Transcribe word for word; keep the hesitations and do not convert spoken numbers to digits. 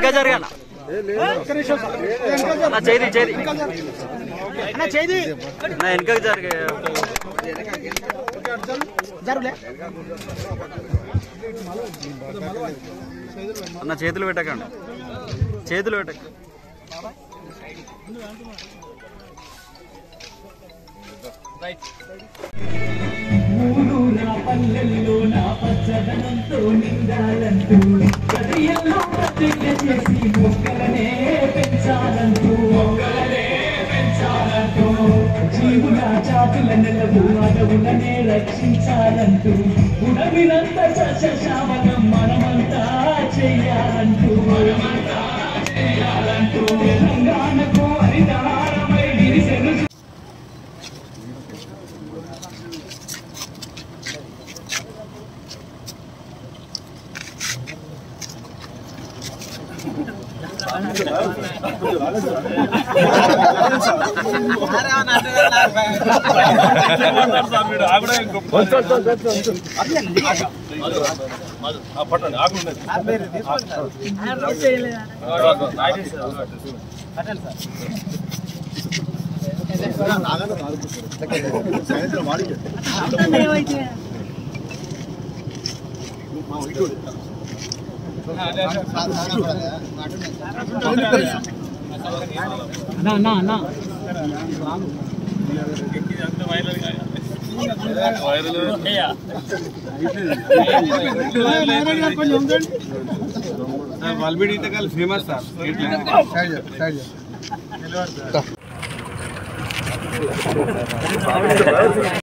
వెనక జరగాల చేది చేది చేది నా వెనక జరిగే అన్న చేతులు పెట్టకండి చేతులు పెట్టక మూడు నా పల్లెల్లో నా పచ్చదనంతో నిండాలంటూ గదియల్లో ప్రతిజ్ఞ చేసి మొక్కలనే పెంచాలంటూ మొక్కలనే పెంచాలంటూ జీవుల జాతుల నెలవు అడవులనే రక్షించాలంటూ ఉడవినంత సస్యశ్యామలం మనమంతా చెయ్యాలంటూ మనమంతా చెయ్యాలంటూ తెలంగాణకు హరితహారమై విరిసెను ना ना ना वालबीडी कल फेमस था